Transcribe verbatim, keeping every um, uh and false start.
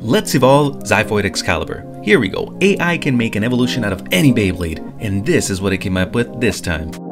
Let's evolve Xiphoid Xcalibur. Here we go. A I can make an evolution out of any Beyblade, and this is what it came up with this time.